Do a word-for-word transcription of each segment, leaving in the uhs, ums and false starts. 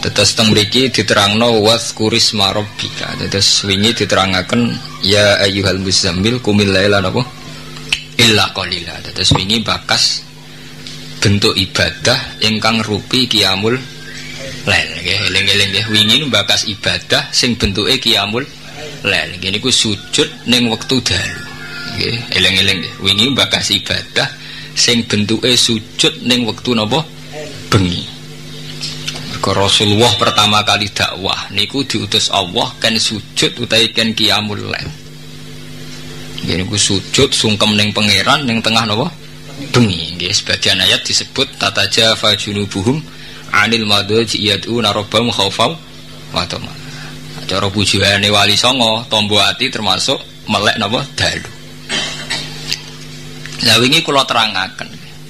Tetes teng mriki diterangno wazkurisma rabbika. Tetes wingi diterangaken ya ayyuhal muzammil qumil laila napa illa qalila. Tetes wingi bakas bentuk ibadah ingkang rupi qiyamul lail nggih, eling-eling nggih. Wingi bakas ibadah sing bentuke qiyamul lail. Nggih niku sujud ning wektu dalu. Nggih, eling-eling nggih. Wingi bakas ibadah sing bentuke sujud ning wektu napa bengi. Rasulullah pertama kali dakwah niku diutus Allah kan sujud utawi kan qiyamul lail. Nggih niku sujud sungkem ning pangeran ning tengah napa? Bengi. Nggih sebagian ayat disebut tatajafa junubuhum anil madaji yad'una rabbahum khaufan wa tama'an. Cara bujane wali songo tombo ati termasuk melek napa dalu. Lah wingi kula terangaken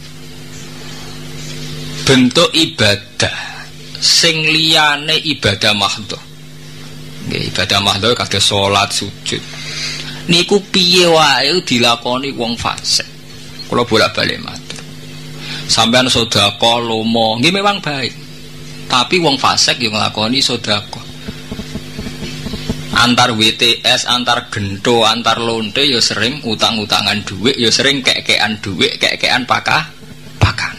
bentuk ibadah sing liyane ibadah mahdhah. Nggih, ibadah mahdhah kados salat, sujud. Niku piye wae dilakoni wong fasik. Kula bolak-balik matur. Sampeyan sedekah lomo, nggih memang baik. Tapi wong fasik yo nglakoni sedekah. Antar W T S, antar gento, antar lonte yo sering utang-utangan dhuwit, yo sering kek-kekan dhuwit, kek-kekan pakah pakanan.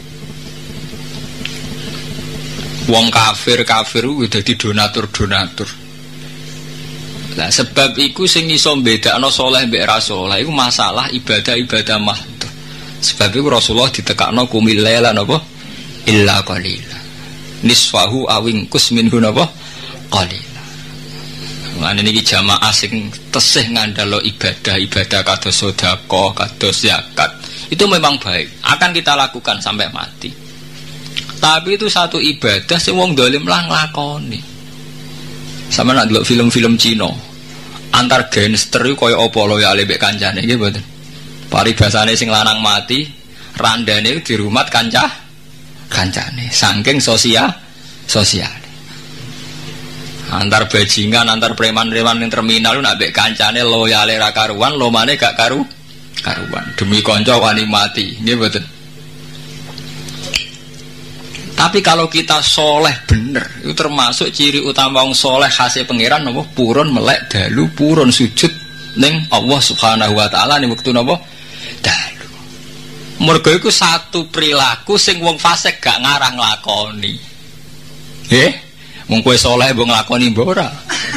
Wong kafir kafir udah dadi donatur-donatur. Lah sebab iku sing iso mbedakno saleh mbek ra saleh iku masalah ibadah-ibadah mahdhah. Sebab iku Rasulullah ditekakno qumil laila napa illa qalila. Nisfahu awing kus minhu napa qalila. Mane niki jamaah sing tesih ngandalo ibadah-ibadah kados sedekah, kados zakat. Itu memang baik, akan kita lakukan sampai mati. Tapi itu satu ibadah sing wong dolim lah nglakoni. Sama nak delok film-film Cina. Antar gangster iku kaya apa loyale mbek kancane nggih mboten. Paribasane sing lanang mati, randane dirumat kancah kancane. Saking sosial sosial. Antar bajingan, antar preman-preman ning terminal nak mbek kancane loyale ra karuan, lomane gak karu karuan. Demi kanca wani mati, nggih mboten. Tapi kalau kita soleh bener, itu termasuk ciri utama wong soleh khasnya pangeran napa purun melek dalu purun sujud ning Allah Subhanahu wa taala ning wektu napa dalu. Mergo iku satu perilaku sing wong fasik gak ngarah nglakoni. Nggih, wong kowe soleh mbok nglakoni mbok ora.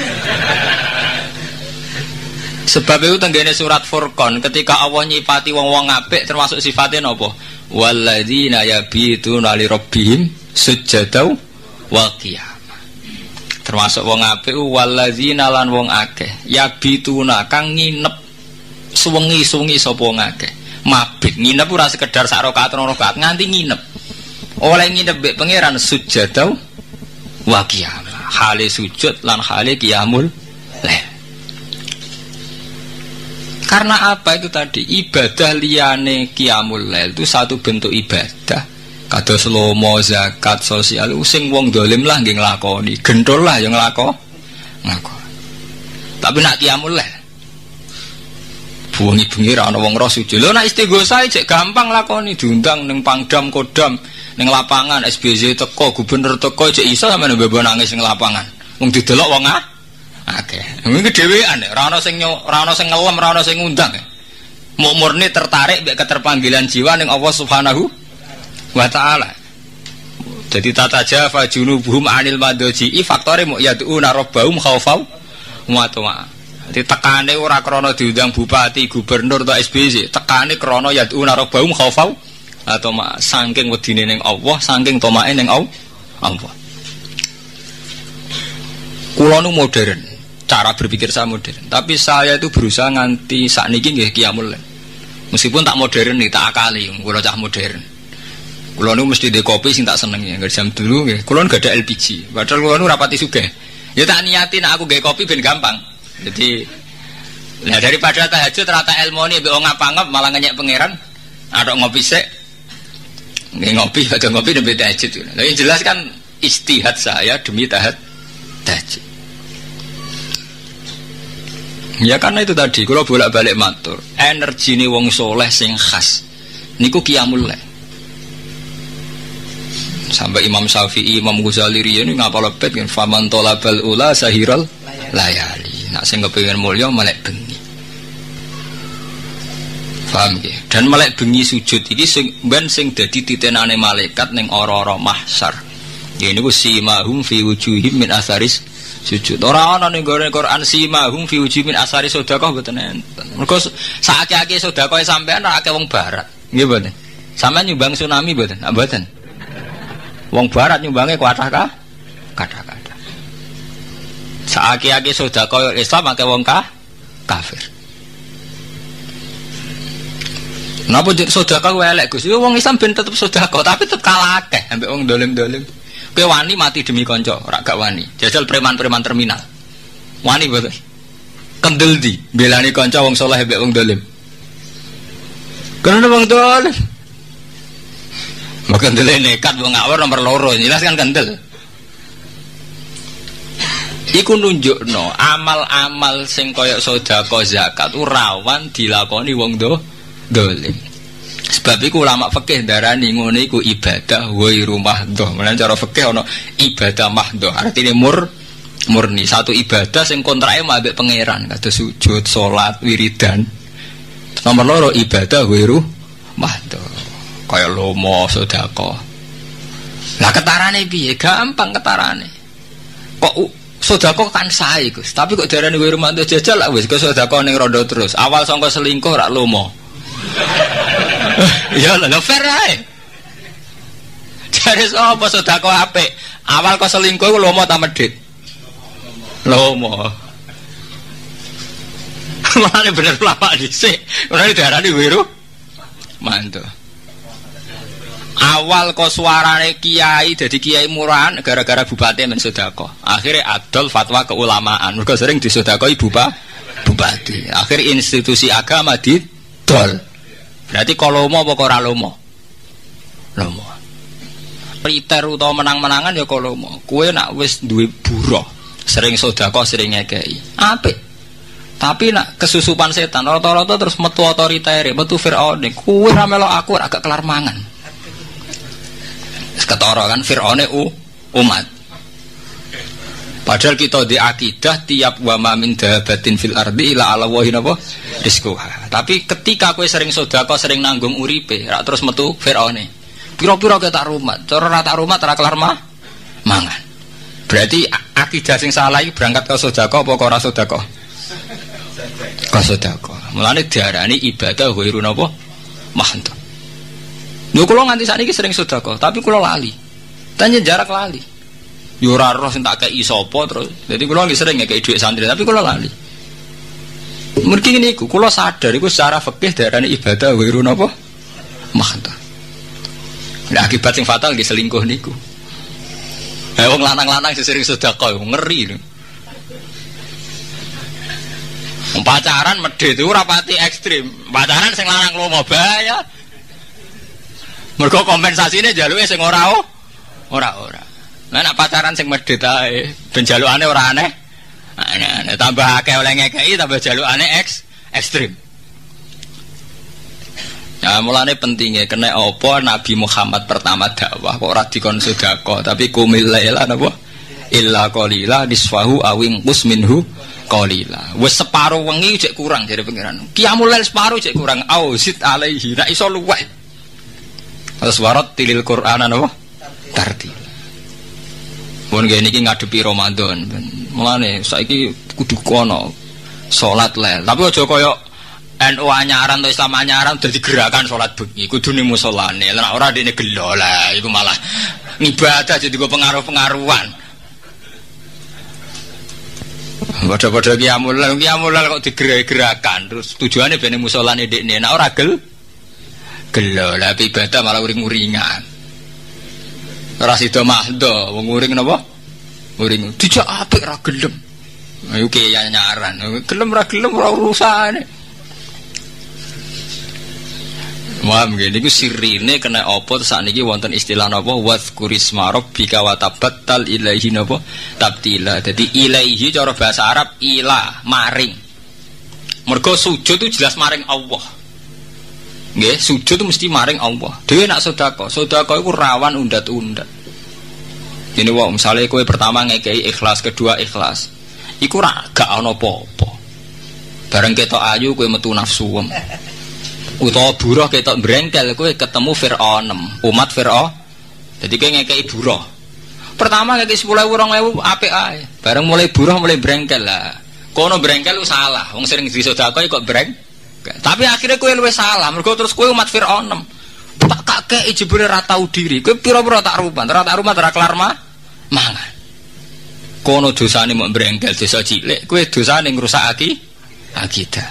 Sebab itu tenggene surat Furqan ketika Allah nyipati wong-wong apik termasuk sifatnya napa? Walladzina yabituna li rabbihim sujadaw wa qiyamah. Termasuk wong apik walladzina lan wong akeh yabituna kang nginep suwengi-suwengi sapa wong akeh. Mabit nginep ora sekedar sak rakaat rong rakaat nganti nginep. Oleh nginep mbek pangeran sujadaw wa qiyamah. Hale sujud lan hale qiyamul lail. Karena apa itu tadi ibadah liyane qiyamul lail itu satu bentuk ibadah kados lomo zakat sosial sing wong dolim lah nggih nglakoni gendol lah yang nglakon nglakon tapi nak qiyamul lail bengi-bengi ra ana wong roh sujud lho nak istighosah cek gampang lakoni diundang ning Pangdam Kodam ning lapangan S B Z teko gubernur teko cek iso sampeyan mbebo nangis ning lapangan wong didelok wong ah akeh. Mungkin dhewean ora ana sing ora ana sing ngelem, ora ana sing ngundang. Muk murni tertarik mek keterpanggilan jiwa ning Allah Subhanahu wa taala. Jadi tata jafa junubuhum anil madaji faktore muk yad'una rabbahum khaufan wa tama'an. Dadi tekane ora krana diundang bupati, gubernur atau S B Z, tekane krana yad'una rabbahum khaufan atau mak saking wedine ning Allah, saking tomake ning Allah. Kula nu modern. Cara berpikir saya modern, tapi saya itu berusaha nganti sakniki nggih qiyamul lail. Meskipun tak modern nih, tak akali, kula cah modern. Kula nu mesti ndek kopi sing tak seneng ya, jam dulu nggih. Kula enggak ada L P G. Padahal kula nu rapati sugih. Ya tak niati nek aku gawe kopi ben gampang. Jadi nah daripada tahajud rata ilmone mbek wong ngapangep malah ngenyek pangeran, adok ngopi sik. Nggih ngopi, ada ngopi nembe tahajud. Lah yang jelas kan istihad saya demi tahajud. Tahajud. Ya karena itu tadi kalau bolak-balik matur energi ini wong soleh sing khas niku qiyamul lail Sampai Imam Syafi'i, Imam Ghazali riyen ngapal bet kan faman talabal ula sahiral layali. Nak sing kepengin mulya melek bengi. Paham nggih? Dan melek bengi sujud iki sing ben sing dadi titenane malaikat ning ora-ora mahsyar. Ya niku simahum fi wujuhim min asaris sujud. Ora ana ning gone Quran simahum fi wujuhim min asaris sedekah mboten enten. Mergo saake-ake sedekah sampean ora akeh wong barat. Nggih mboten. Sampeyan nyumbang tsunami mboten? Ah mboten. Wong barat nyumbange kathah ka? Kathah-kathah. Saake-ake sedekah Islam akeh wong ka kafir. Napa sedekah kuwi elek Gus? Yo wong Islam ben tetep sedekah, tapi tetep kalah akeh ambek wong dolim-dolim. Kowe wani mati demi kanca, ora gak wani. Jajal preman-preman terminal. Wani mboten? Kendel di belani kanca wong saleh ambek wong dolim. Karena wong dolim. Maka kendel nekat wong ngawur nomor loro, jelas kan kendel. Iku nunjukno amal-amal sing kaya sedekah zakat rawan dilakoni wong do dolim. Sebab iku ulama fikih darani ngono iku ibadah ghairu mahdhah. Menawa cara fikih ana ibadah mahdhah, artine mur murni satu ibadah sing kontrake ambek pangeran, kados sujud, salat, wiridan. Nomor loro ibadah ghairu mahdhah. Kaya lomo sedekah. Lah ketarane piye? Gampang ketarane. Kok sedekah kan sae, Gus. Tapi kok darani ghairu mahdhah jajal lah wis kok sedekah ning rondo terus. Awal sangka selingkuh rak lomo. Ya lho fair ae. Jare sapa sedekah apik? Awal kok selingkuh ku lomo ta medhit? Lomo. Mane bener lama dhisik. Ora diarani ghairu mahdhah. Awal kok suarane kiai jadi kiai murahan gara-gara bupati men sedekah. Akhire adol fatwa keulamaan. Mergo sering disedekahi bupati. Akhir institusi agama didol. Berarti kalau lomo apa ora lomo? Lomo. Priter utawa menang-menangan ya kalau lomo. Kowe nak wis duwe buruh, sering sedekah, sering ngekeki. Apik. Tapi nak kesusupan setan rata-rata terus metu otoriter, metu Firaun. Kowe ra melok aku ora gak kelar mangan. Ketara kan Fir'aune u umat. Padahal kita di akidah tiap wa ma min dabatin fil ardi ila ala wahi napa rizquha. Tapi ketika kowe sering sedekah, sering nanggung uripe, rak terus metu Fir'aune. Pira-pira ke tak rumat, cara ra tak rumat ora kelar mah mangan. Berarti akidah sing salah iki berangkat ke sedekah apa ora sedekah? Ke sedekah. Mulane diarani ibadah ghairu napa mahdhah. Yo kula nganti sakniki sering sedekah, tapi kula lali. Tanya jarak lali. Yo ora roh sing tak kei sapa terus. Dadi kula nggih sering ngekei dhuwit santri, tapi kula lali. Mergi niku kula sadar iku secara fikih darane ibadah ghairu napa? Mahdhah. Lah akibat sing fatal nggih selingkuh niku. Ha wong lanang-lanang sing sering sedekah ngeri lho. Pacaran medhit itu ora pati ekstrim. Pacaran sing lanang lomo bahaya. Mergo kompensasine jaluke sing ora ora-ora. Lah nek pacaran sing medhit ae, ben jalukane ora aneh. Aneh-aneh tambah akeh oleh ngekeki tambah jalukane eks ekstrim. Ya mulane pentinge kena apa Nabi Muhammad pertama dakwah kok ora dikon sedekah, tapi kumil laila napa? Illa qalila nisfahu awing qusminhu qalila. Wis separo wengi cek kurang jare pangeran. Qiyamul lail separo cek kurang. Ausit alaihi. Nek iso luwih. Aswarat tilil Qur'an apa? Tartil. Mun ngene iki ngadepi Ramadan. Mulane saiki kudu kono salat lail. Tapi aja kaya N U anyaran atau Islam anyaran dadi gerakan salat bengi. Kudu ning musolane. Lah ora dene gelo lah iku malah ngibadah jadi go pengaruh-pengaruhan. Padha-padha qiyamul lail, qiyamul lail kok digerak-gerakan. Terus tujuane ben musolane dekne. Nek ora gel gelo lah ibadah malah uring-uringan. Ora sida mahdhah, wong uring napa? Uring dijak apik ra gelem. Ayo ki nyaran. Gelem ra gelem ora urusane. Wah, ngene iku sirine kena apa sakniki wonten istilah napa wazkurisma rabbika wa tabattal ilaihi napa tabtila. Dadi ilaihi cara bahasa Arab ila maring. Mergo sujud itu jelas maring Allah. Nggih, sujud itu mesti maring Allah. Dhewe nak sedekah, sedekah iku rawan undat-undat. Ini wong misalnya kowe pertama ngekei ikhlas, kedua ikhlas. Iku ra gak ana apa-apa. Bareng ketok ayu kowe metu nafsuem. Utawa buruh ketok brengkel kowe ketemu Firaun, umat Firaun. Jadi kowe ngekei buruh. Pertama ngekei sepuluh ribu, dua ribu apik ae. Bareng mulai buruh mulai brengkel lah. Kono brengkel lu salah. Wong sering disedekah kok breng. Tapi akhirnya kowe luwih salah. Mergo terus kowe umat Firaun. Tak kakek jebule ra tau diri. Kowe pira-pira tak rupan, ora tak rumat ora kelar mah mangan. Kono dosane mok brengkel dosa cilik, kowe dosane ngrusakake akidah.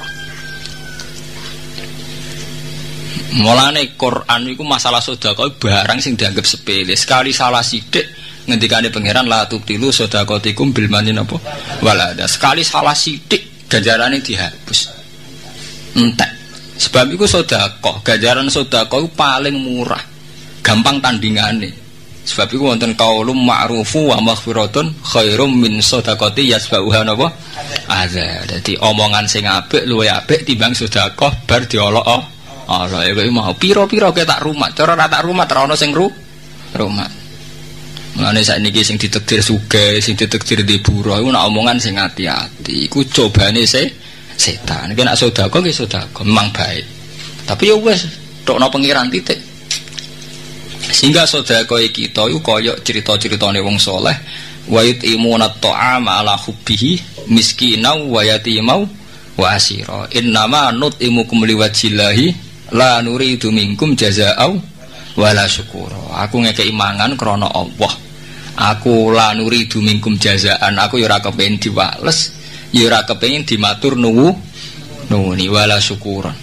Mulane Quran iku masalah sedekah barang sing dianggap sepele. Sekali salah sithik ngendikane pangeran la tubtilu sedaqatikum bil manin apa? Walada. Sekali salah sithik ganjarane dihapus. Entek. Sebab iku sedekah, ganjaran sedekah iku paling murah. Gampang tandingane. Sebab itu wonten qaulum ma'rufu wa maghfiratun khairum min shadaqati yasbauha napa adza. Dadi omongan sing apik luwih apik timbang sedekah bar diolok Allah. Ya kuwi mau pira-pira kowe tak rumat, cara ora tak rumat ora ono sing ru rumat. Mulane sakniki sing ditakdir sugih, sing ditakdir di buruh iku nek omongan sing ati-ati. Iku cobane se setan. Nek sedekah nggih sedekah memang baik. Tapi ya wis tokno pengiran titik. Sehingga sedekah kita iku kaya cerita-ceritane wong saleh wa yutimuna ta'ama ala hubbihi miskinan wa yatimau wa asira innama nutimukum liwajillahi la nuridu minkum jazaa'u wala syukura. Aku ngekeki mangan krana Allah. Aku la nuridu minkum jazaa'an. Aku ya ora kepengin diwales, ya ora kepengin dimatur nuwu nuwuni wala syukuran.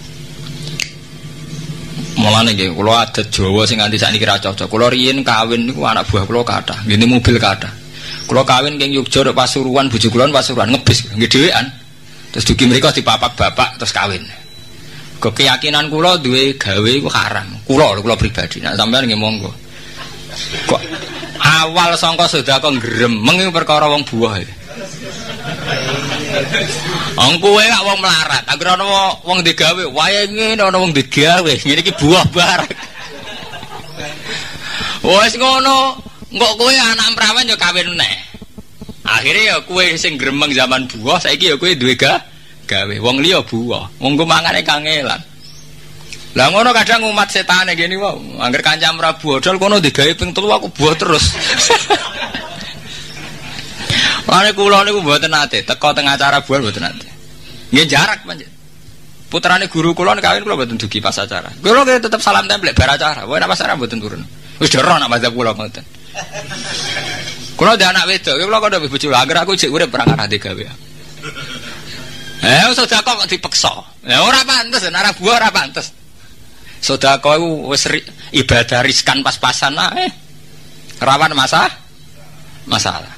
Mulane nggih kula adat Jawa sing nganti sakniki ra cocok. Kula riyen kawin niku anak buah kula kathah, ngene mobil kathah. Kula kawin king Yogya nek Pasuruan, bojo kula Pasuruan ngebis nggih dhewean. Terus dugi mriku dipapak bapak terus kawin. Kok keyakinan kula duwe gawe iku haram. Kula kula pribadi. Nek sampean nggih monggo. Kok awal sangka sedekah gremeng iku perkara wong buah. Wong kowe gak wong melarat, agar ana wong digawe, wae ngene ana wong digawe, ngene iki buah barek. Wes ngono, engko kowe anak prawan ya kawin meneh. Akhire ya kowe sing gremeng zaman buah, saiki ya kowe duwe ga gawe. Wong liya buah, wong ku mangane kangelan. Lah ngono kadang umat setane ngene wae, angger kancam ra buah dol kono digawe ping telu aku buah terus. Mane kula niku mboten nate teko teng acara buah mboten nate. Nggih jarak pancen. Putrane guru kula nek kawin kula mboten dugi pas acara. Kula tetep salam tempel bar acara. Wae nek pas acara mboten turun. Wis dero nek mazhab kula mboten. Kula ndek anak wedok, kula kok ndek bojo angger aku jek urip perang arah digawe. Eh sedekah kok dipeksa. Ya ora pantes, nek buah ora pantes. Sedekah iku wis ibadah riskan pas-pasan ae. Rawan masalah. Masalah.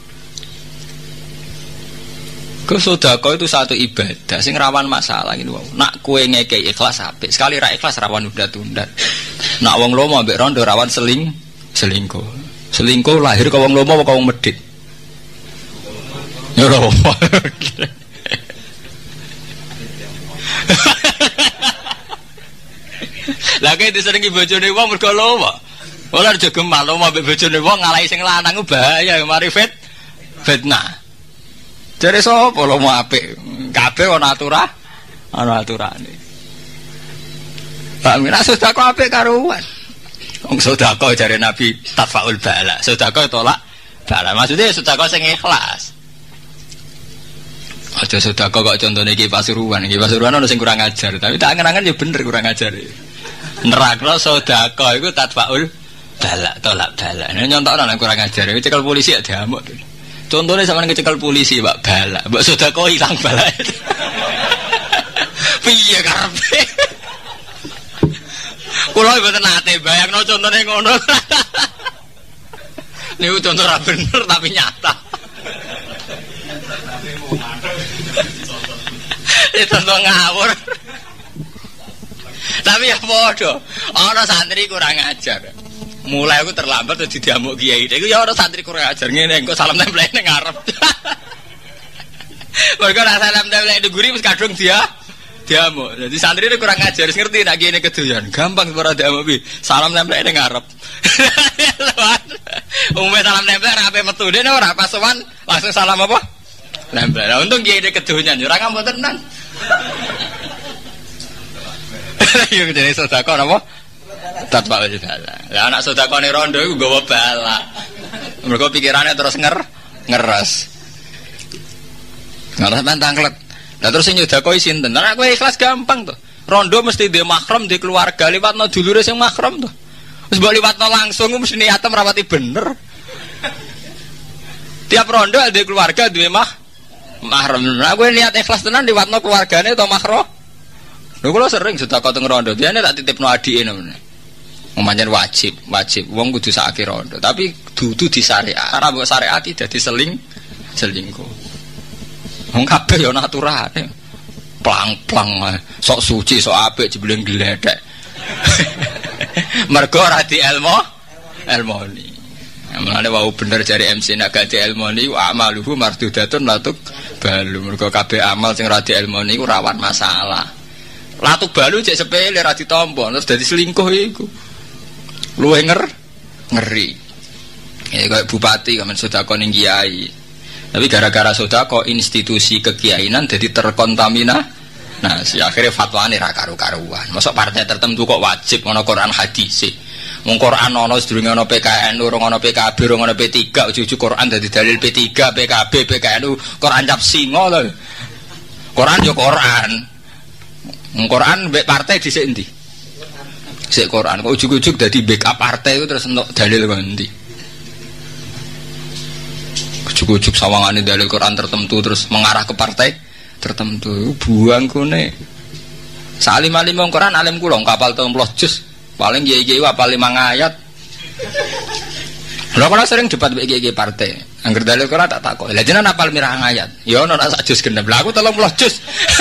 Sedekah itu satu ibadah sing rawan masalah ngene wae. Nak kowe ngekeki ikhlas apik, sekali ra ikhlas rawan undat-undat. Nak wong lomo ambek rondo rawan seling selingkuh. Selingkuh lahir ka wong lomo apa ka wong medhit? Ya ora. Lagi disenengi bojone wong mergo lomo. Ora aja gemal lomo ambek bojone wong ngalahi sing lanang bahaya, mari fit fitnah. Jare sapa lho mau apik? Kabeh ana aturan, ana aturane. Pak Mirah sedekah apik karuan. Wong sedekah jare Nabi tafaul bala. Sedekah tolak bala. Maksudnya sedekah sing ikhlas. Aja sedekah kok contone iki Pasuruan. Iki Pasuruan ana sing kurang ajar, tapi tak angen-angen ya bener kurang ajar. Nerakno sedekah iku tafaul bala, tolak bala. Nek nyontokno nek kurang ajar, cekel polisi ya diamuk. Contohnya sama ngecekel polisi, Mbak Bala, Mbak Sodako hilang bala. Piye karepe? Kula mboten nate bayangno contohnya ngono. Niku contoh ra bener tapi nyata. Itu contoh ngawur. Tapi ya padha, ana santri kurang ajar. Mulai aku terlambat terus diamuk kiai. Iku ya ora santri kurang ajar ngene engko salam tempel ning ngarep. Mergo ora salam tempel ning guri wis kadung dia diamuk. Jadi santri ini kurang ajar, ngerti nak gini keduyan. Gampang para diamuk bi. Salam nempel ini ngarep. Umumnya salam nempel rapi metu dene ora pas sowan langsung salam apa? Nempel. Nah, untung gini keduyan, ora ngambut tenan. Yo jadi sedekah napa? Tatbak bala. Lah anak sedekahne rondo iku nggawa bala. Mergo pikirane terus nger ngeres. Ngeres mentangklet. Lah terus sing nyedekoi sinten? Nek kowe ikhlas gampang to. Rondo mesti dhe mahram, dhe keluarga, liwatno dulure sing mahram to. Wis mbok liwatno langsung mesti niatem rapati bener. Tiap rondo dhe keluarga duwe mah mahram. Nek kowe niat ikhlas tenan liwatno keluargane to mahram. Lho kula sering sedekah teng rondo, dene tak titipno adike namanya. Pancen wajib, wajib wong kudu sakake rondo, tapi dudu disyariat. Ora mbok syariati dadi seling selingkuh. Wong kabeh ya naturane. Plang-plang sok suci, sok apik jebling gledek. Mergo ora di ilmu, ilmoni. Mulane wau bener jari M C nek gak di ilmoni wa amaluhu mardudatun latuk balu. Mergo kabeh amal sing ora di ilmoni iku rawan masalah. Latuk balu cek sepele ra ditampa terus dadi selingkuh iku. Luwe nger ngeri. Ya kayak bupati kan sedekah ning kiai. Tapi gara-gara sedekah institusi kekiainan jadi terkontamina. Nah, si akhirnya fatwane ra karu-karuan. Mosok partai tertentu kok wajib ana Quran hadis. Wong Quran ana sedurunge ana P K N U, ora ana P K B, ora ana P tiga, ujug-ujug Quran dadi dalil P tiga, P K B, P K N U, Quran cap singa lho. Quran yo Quran. Wong Quran mbek partai dhisik endi? Sik Quran kok ujug-ujug dadi backup partai itu terus entuk dalil kok endi. Ujug-ujug sawangane dalil Quran tertentu terus mengarah ke partai tertentu. Buang kene. Salim-alim wong Quran alim kula kapal telung puluh juz. Paling kiai-kiai apal lima ayat. Lha kula sering debat mbek kiai-kiai partai. Angger dalil Quran tak takok. Lah jenengan apal pirang ayat? Ya ono sak juz genep. Lah aku telung puluh juz.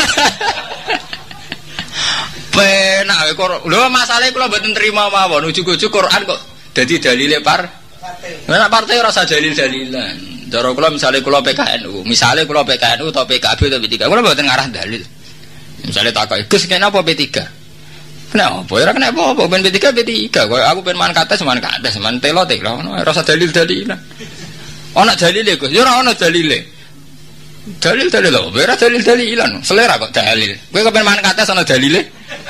Penak kok. Lho masalahe kula mboten trima mawon. Ujug-ujug Quran kok dadi dalile par partai. Nek partai ora usah dalil-dalilan. Cara kula misale kula P K N U, misale kula P K N U atau P K B atau P tiga, kula mboten ngarah dalil. Misale takoki, "Gus, kenapa P tiga?" Kenapa? Ora kenapa apa ben P tiga P tiga. Kok aku ben man kates man kates, man telo telo ora usah dalil-dalilan. Ana dalile Gus, ya ora ana dalile. Dalil-dalil lho, ora dalil-dalilan. Selera kok dalil. Kowe kepen man kates ana dalile?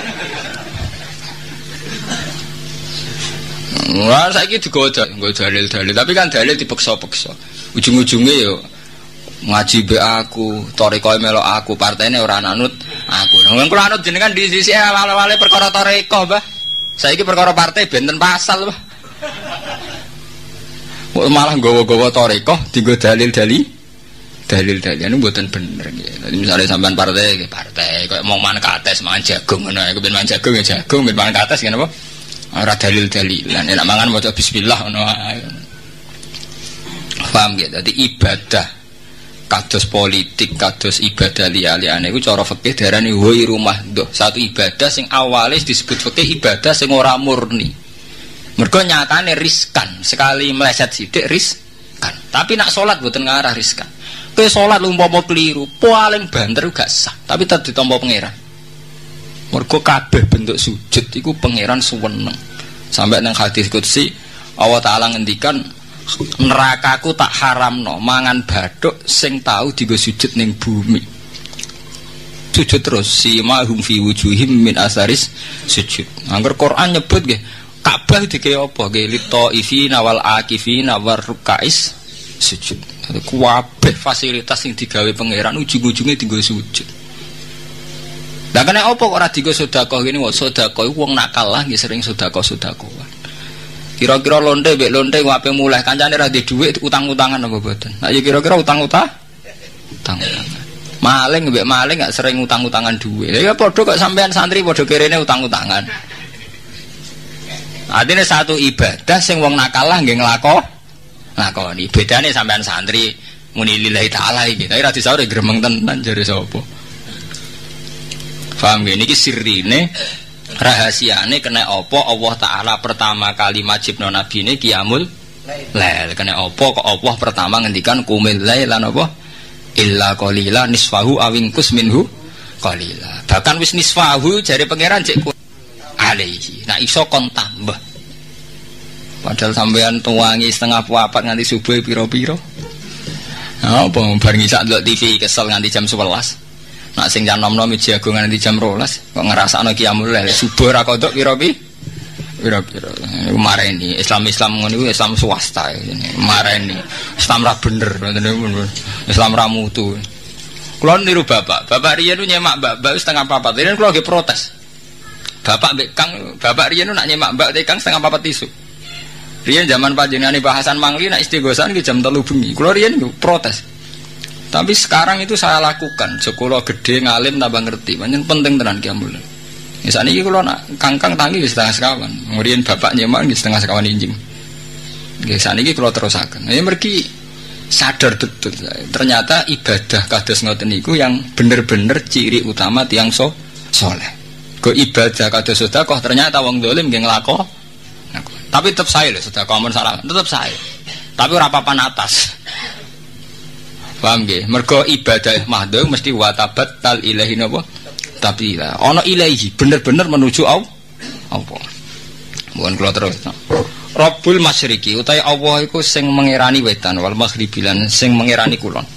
Wah, saiki digoda, nggo dalil-dalil, tapi kan dalil dipeksa-peksa. Ujung-ujunge yo ngaji be aku, torikoe melok aku, partene ora anut aku. Wong kula anut jenengan di sisi awal-awale perkara toriko, Mbah. Saiki perkara partai benten pasal, Mbah. Kok malah nggawa-gawa toriko dienggo dalil-dalil. Dalil-dalil niku mboten bener nggih. Dadi misale sampean partai, nggih partai, kaya mau man kates, mangan jagung ngono, aku ben mangan jagung ya jagung, ben mangan kates ngene apa? Ora dalil-dalilan, nek mangan maca bismillah ngono ae. Paham nggih? Dadi ibadah kados politik, kados ibadah liya-liyane iku cara fikih diarani ghairu mahdhuf. Satu ibadah sing awale disebut fikih ibadah sing ora murni. Mergo nyatane riskan, sekali meleset sithik riskan. Tapi nak salat mboten ngarah riskan. Kowe salat umpama keliru, paling banter gak sah, tapi tetep ditampa pangeran. Mergo kabeh bentuk sujud iku pangeran suweneng. Sampai nang hadis qudsi Allah Taala ngendikan nerakaku tak haramno mangan bathuk sing tau dienggo sujud ning bumi. Sujud terus simahum fi wujuhim min asaris sujud. Angger Quran nyebut nggih Ka'bah digawe apa nggih litaifina wal akifina war rukais sujud. Kabeh fasilitas sing digawe pangeran ujung-ujunge dienggo sujud. Lah kena apa kok ora dienggo sedekah ngene wae sedekah wong nak kalah nggih sering sedekah-sedekahan. Kira-kira lonte mbek lonte wape mulai kancane ra ndek dhuwit utang-utangan apa mboten. Nah ya kira-kira utang-utang utang-utangan. Maling mbek maling gak sering utang-utangan dhuwit. Ya padha kok sampean santri padha kerene utang-utangan. Artinya satu ibadah sing wong nak kalah nggih nglako lakoni. Bedane sampean santri muni lillahi taala iki. Tapi ra disauri gremeng tenan jare sapa. Paham gini, ini sirine rahasiane kena opo Allah Ta'ala pertama kali majibno nabi ini qiyamul lail. Kena opo kok Allah pertama ngendikan kumil lail lan opo illa qalila nisfahu awingkus minhu qalila. Bahkan wis nisfahu jare pangeran cek alaihi. Nah iso kon tambah. Padahal sampean tuwangi setengah papat nganti subuh pira-pira. Apa bar ngisak ndelok T V kesel nganti jam sebelas. Nak sing jam nom-nom jago nganti jam rolas kok ngrasakno qiyamul lail subuh ra kodok pira-pira. Pira-pira. Mareni Islam-Islam ngono iku Islam swasta ini. Mareni Islam ra bener ngoten Islam ra mutu. Kula niru bapak. Bapak riyen nyemak mbak-mbak setengah papat. Riyen kula nggih protes. Bapak mbek Kang, bapak riyen nak nyemak mbak te Kang setengah papat isu. Riyen zaman panjenengane bahasan mangli nak istighosan ki jam telu bengi. Kula riyen protes. Tapi sekarang itu saya lakukan. Sekolah gede ngalim tambah ngerti. Pancen penting tenan qiyamul lail. Ya sakniki kula nak kangkang tangi wis setengah sekawan. Riyen bapak nyemak nggih setengah sekawan injing. Nggih sakniki kula terusaken. Ya mergi sadar betul. Ternyata ibadah kados ngoten niku yang bener-bener ciri utama tiyang so saleh. Go ibadah kados sedekah ternyata wong dolim nggih nglakon. Tapi tetap saya loh, sudah kamu salah, tetap saya. Tapi ora papan atas. Paham nggih? Mergo ibadah mahdhu mesti watabat tal ilahi napa? Tapi lah, ana ilahi bener-bener menuju Allah. Allah. Mohon kula terus. Rabbul Masyriqi utawi Allah iku sing mengirani wetan wal maghribi lan sing mengirani kulon.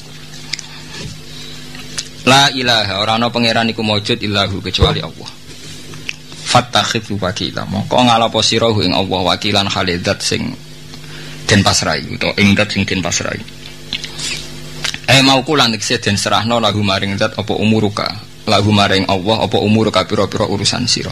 La ilaha ora ana pangeran iku maujud illahu kecuali Allah. Fattakhidhu wakila mongko ngalapo sira ing Allah wakilan khalidat sing den pasrai utawa ing dat sing den pasrai. Eh mau kula nek den serahno lahu maring zat apa umuruka lahu maring Allah apa umuruka pira-pira urusan sira.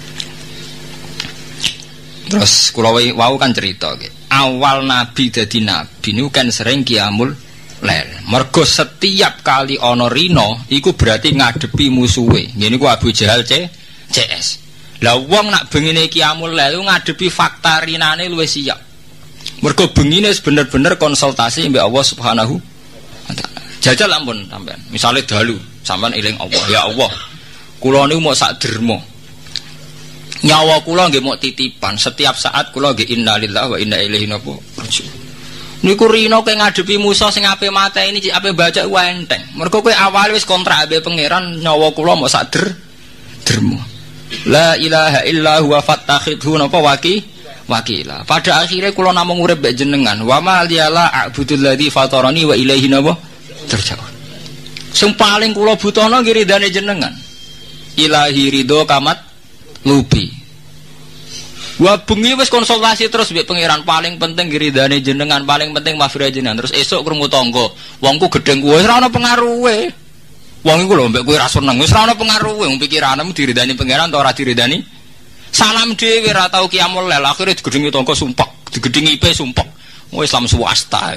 Terus kula wau kan cerita nggih. Awal nabi dadi nabi niku kan sering qiyamul lail. Mergo setiap kali ana rino iku berarti ngadepi musuhe. Ngene niku Abu Jahal C CS. Lah wong nak bengine qiyamul lail ngadepi fakta rinane luwih siap. Mergo bengine bener-bener konsultasi mbek Allah Subhanahu wa taala. Jajal ampun sampean. Misale dalu, sampean eling Allah, ya Allah. Kula niku mau sak derma. Nyawa kula nggih mau titipan, setiap saat kula nggih innalillahi wa inna ilaihi raji'un. Niku rino kowe ngadepi Musa sing ape mateni, ape baca ku enteng. Mergo kowe awale wis kontrak ambek pangeran, nyawa kula mau sak der derma. La ilaha illa huwa fattakhidhu napa waki wakila. Pada akhirnya kula namung urip mbek jenengan. Wa ma liyala a'budul ladzi fatarani wa ilaihi napa terjauh. Sing paling kula butuhno nggih ridane jenengan. Ilahi ridho kamat lubi. Wa bengi wis konsultasi terus mbek pangeran, paling penting nggih ridane jenengan, paling penting mafirah jenengan. Terus esuk krungu tangga, wongku gedeng kuwi ora ana pengaruhe. Wong iku lho mbek kowe ra seneng, wis ora ana pengaruhe wong pikiranmu diridani pangeran ta ora diridani. Salam dhewe ra tau qiyamul lail, akhire digedhengi tangga sumpek, digedhengi ipe sumpek. Wong Islam swasta.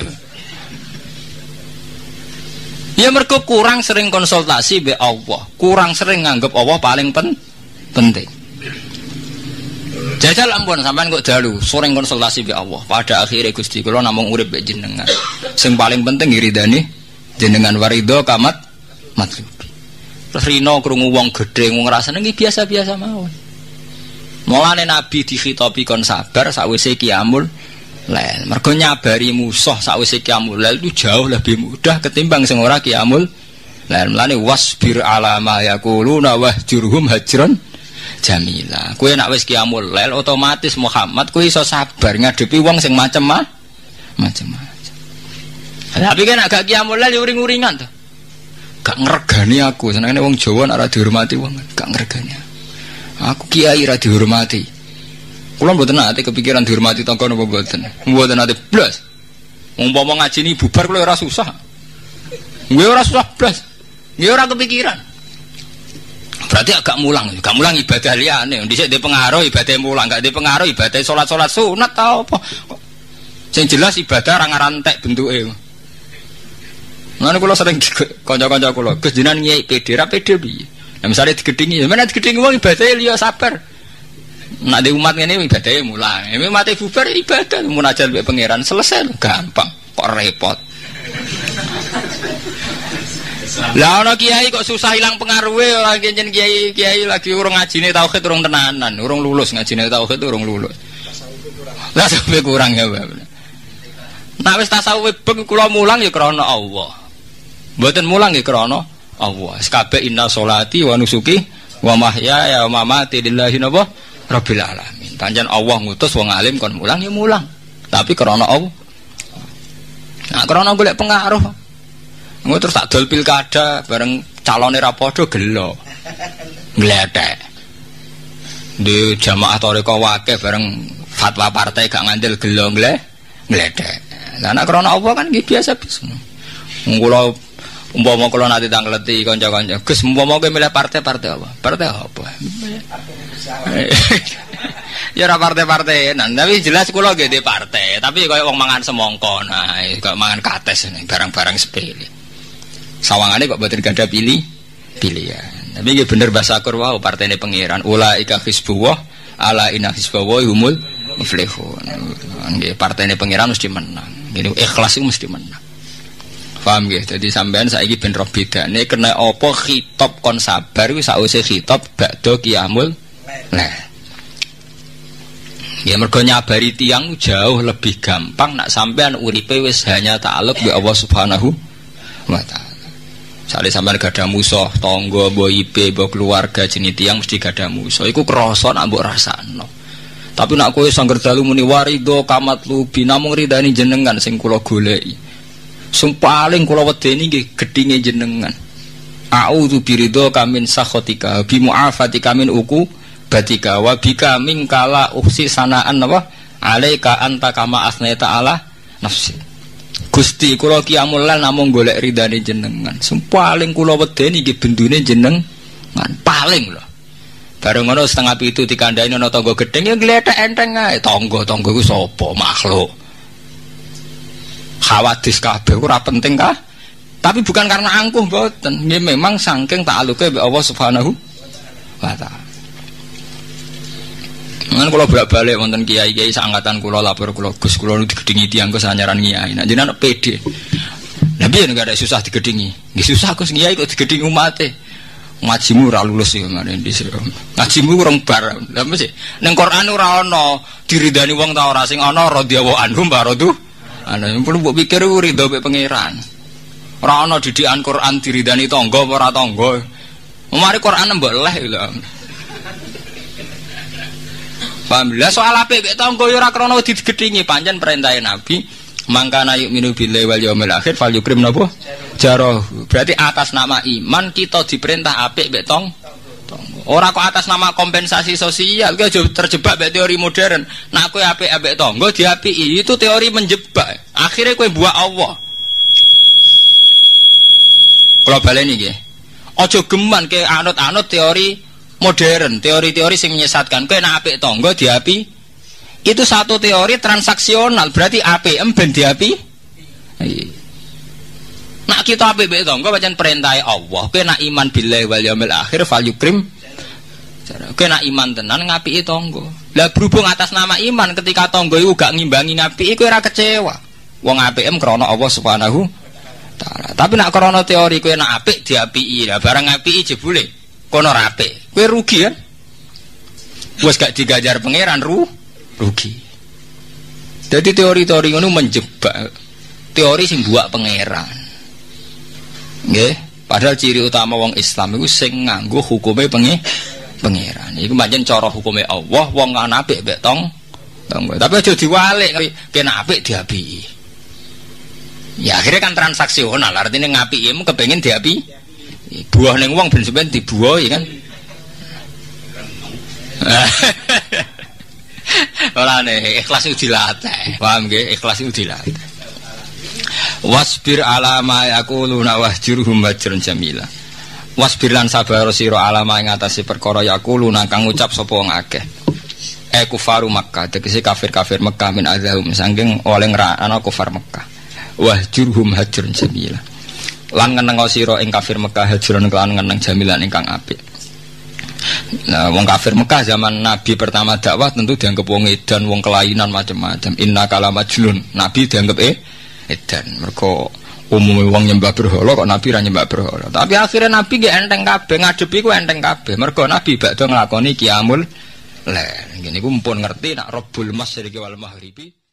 Ya mergo kurang sering konsultasi mbek Allah, kurang sering nganggep Allah paling pen penting. Jajal ampun sampean kok dalu, sering konsultasi mbek Allah. Pada akhire Gusti kula namung urip mbek jenengan. Sing paling penting ngiridani jenengan waridho kamat matlubi. Terus rino krungu wong gedhe wong rasane iki biasa-biasa mawon. Mulane Nabi dikhitabi kon sabar sakwise qiyamul lail. Mergo nyabari musuh sakwise qiyamul lail itu jauh lebih mudah ketimbang sing ora qiyamul lail. Mulane wasbir ala ma yaquluna wahjurhum hajran jamila. Kowe nek wis qiyamul lail otomatis Muhammad kowe iso sabar ngadepi wong sing macem-macem. Macem-macem. Tapi kan agak qiyamul lail uring-uringan to. Gak ngregani aku, senengane wong Jawa nek ora dihormati wong, gak ngregani. Aku kiai ra dihormati. Kula mboten nate kepikiran dihormati tangga napa mboten. Mboten nate blas. Umpama ngaji ni bubar kula ora susah. Nggih ora susah blas. Nggih ora kepikiran. Berarti agak mulang, gak mulang ibadah liyane. Dhisik dhe pengaruh ibadah mulang, gak dhe pengaruh ibadah salat-salat sunat ta apa. Sing jelas ibadah ra ngarantek bentuke. Mana kula sering kanca-kanca kula, Gus jenengan nyai pede ra pede piye? Nah misale digedhingi, ya mana digedhingi wong ibadahe liya sabar. Nak di umat ngene ibadahe mulang. Nek mate bubar ibadah munajat mbek pangeran selesai gampang, kok repot. Lah ana kiai kok susah ilang pengaruhe ora jeneng kiai kiai lagi urung ngajine tauhid urung tenanan, urung lulus ngajine tauhid urung lulus. Lah sampe kurang ya, Pak. Nek wis tasawuf beng kula mulang ya krana Allah. Mboten mulang nggih krana Allah. Kabeh inna sholati wa nusuki wa mahyaya wa mamati lillahi napa rabbil alamin. Pancen Allah ngutus wong alim kon mulang ya mulang. Tapi krana Allah. Nah, krana golek pengaruh. Engko terus tak dol pilkada bareng calone ra padha gelo. Ngletek. Di jamaah toriko wake bareng fatwa partai gak ngandel gelo ngletek. Lah nek krana Allah kan nggih biasa-biasa. Kula umpama kula nate tangleti kanca-kanca, Gus umpama kowe milih partai-partai apa? Partai apa? Ya ora partai-partai, nah, tapi jelas kula nggih di partai, tapi kaya wong mangan semongko, nah, kaya mangan kates barang-barang sepele. Sawangane kok mboten gadah pilih pilihan. Tapi nggih bener bahasa Qur'an wau partene pangeran, ulaika hizbullah, ala inna hizballahi humul muflihun. Nggih partene pangeran mesti menang. Ngene ikhlas iku mesti menang. Paham nggih? Dadi sampean saiki ben roh bedane kena apa khitab kon sabar kuwi sause khitab ba'da qiyamul lail. Ya mergo nyabari tiang jauh lebih gampang nak sampean uripe wis hanya ta'alluq bi Allah Subhanahu wa taala. Sale sampean gadah musuh, tangga, mbok ipe, mbok keluarga jenis tiang mesti gadah musuh. Iku krasa nak mbok rasakno. Tapi nak kowe sangger dalu muni warido kamatlu binamung ridani jenengan sing kula goleki. Sing paling kula wedeni nggih gedhinge jenengan. A'udzu biridho kamin sakhatika bi mu'afatika min uku batika wa bika min kala uksi sanaan apa alaika anta kama asnaita ala nafsi. Gusti kula qiyamul lail namung golek ridane jenengan. Sing paling kula wedeni nggih bendune jenengan paling lho. Bareng ngono setengah pitu dikandhani ana tangga gedeng ya nglethek enteng ae. Tangga-tangga iku sapa? Makhluk. Khawatis kabeh ora penting kah? Tapi bukan karena angkuh mboten. Nggih memang saking ta'aluke mbek Allah Subhanahu wa taala. Ngan kula bolak-balik wonten kiai-kiai seangkatan kula lapor kula Gus kula digedhingi tiyang Gus anyaran kiai. Nek jenengan pede. Lah piye nek ada susah digedhingi? Nggih susah Gus kiai kok digedhingi umate. Ngajimu ora lulus iki ngene dhisik. Ngajimu kurang bar. Lah mesti ning Quran ora ana diridani wong ta ora sing ana radhiyallahu anhum baradu. Ana perlu mbok pikir ridho mek pangeran. Ora ana didikan Quran diridani tangga apa ora tangga. Mari Quran mbok leh lho. Paham lah soal apik mek tangga ya ora krana digedhingi pancen perintahe Nabi mangkana yu'minu billahi wal yaumil akhir falyukrim napa jarah. Berarti atas nama iman kita diperintah apik mek tong ora kok atas nama kompensasi sosial. Ki aja terjebak mek teori modern. Nek kowe apik ambek tangga diapiki itu teori menjebak. Akhirnya kowe buak Allah. Kula baleni nggih. Aja geman ke anut-anut teori modern, teori-teori yang menyesatkan. Kowe nek apik tangga diapi itu satu teori transaksional, berarti apik ben diapi. Nak kita apik mek tangga pancen perintah Allah. Kowe nek iman billahi wal yaumil akhir falyukrim. Kowe nek iman tenan ngapiki tangga. Lah berhubung atas nama iman ketika tangga iku gak ngimbangi ngapiki kowe ora kecewa. Wong apik em krana Allah Subhanahu taala. Tapi nek krana teori kowe nek apik diapiki, lah barang ngapiki jebule kono rapi, kowe rugi kan? Wes gak digajar pangeran ru, rugi. Jadi teori-teori ngono menjebak. Teori sing buak pangeran. Nggih, padahal ciri utama wong Islam iku sing nganggo hukume penge pangeran. Iku pancen cara hukume Allah, wong ana apik mek tong. Tapi aja diwalik, kena apik diapiki. Ya akhirnya kan transaksional, artinya ngapiki mu kepengin diapiki. Buah neng uang ben sampean dibuah ya kan. Ora nek ikhlas itu dilatih. Paham nggih? Ikhlas itu dilatih. Wasbir ala ma yaquluna wahjurhum hajran jamila. Wasbir lan sabar sira ala ma ing atase perkara yaquluna kang ngucap sapa wong akeh. E kufaru Makkah, tegese kafir-kafir Mekah min azahum saking oleh ngrana kufar Mekah. Wahjurhum hajran jamila. Lan ngeneng sira ing kafir Mekah hajron kelan ngeneng jamilan ingkang apik. Nah, wong kafir Mekah zaman Nabi pertama dakwah tentu dianggap wong edan, wong kelainan macam-macam. Inna kala majnun. Nabi dianggap eh edan. Mergo umume wong nyembah berhala kok Nabi ra nyembah berhala. Tapi akhirnya Nabi nggih enteng kabeh, ngadepi ku enteng kabeh. Mergo Nabi badhe nglakoni qiyamul lail. Ngene iku mumpun ngerti nak Rabbul Masyriqi wal Maghribi.